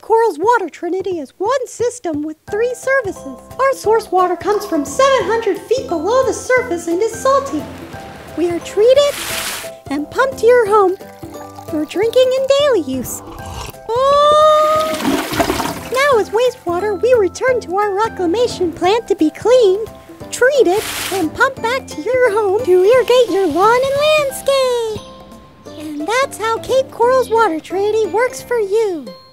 Coral's water, Trinity, is one system with 3 services. Our source water comes from 700 feet below the surface and is salty. We are treated and pumped to your home for drinking and daily use. Oh! Now as wastewater, we return to our reclamation plant to be cleaned, treated, and pumped back to your home to irrigate your lawn and landscape. And that's how Cape Coral's water, Trinity, works for you.